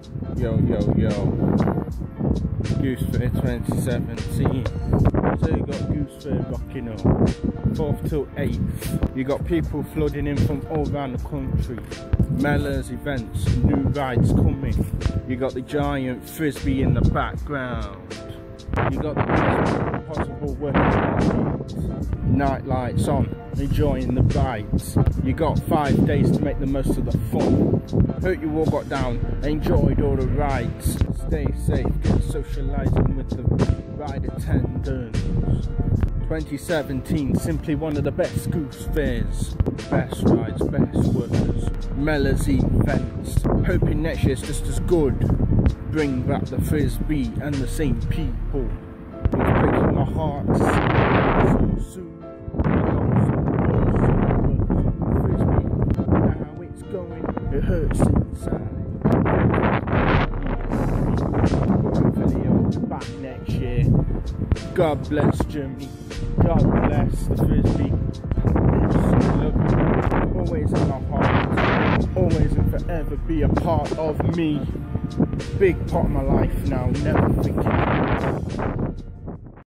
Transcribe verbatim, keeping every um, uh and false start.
Yo, yo, yo. Goose Fair twenty seventeen. So you got Goose Fair rocking up. fourth till eighth. You got people flooding in from all around the country. Mellors events, new rides coming. You got the giant frisbee in the background. You got the best possible working night lights on, enjoying the rides. You got five days to make the most of the fun. Hope you all got down, enjoyed all the rides. Stay safe, get socialising with the ride attendants. twenty seventeen, simply one of the best Goose Fairs. Best rides, best workers, Mellors events. Hoping next year's just as good. Bring back the frisbee and the same people. It's breaking my heart to see so soon. Frisbee, how it's going, it hurts inside. Hopefully it'll be back next year. God bless Germany. God bless the frisbee. Always in my heart. Always and forever be a part of me. Big part of my life now, never forget.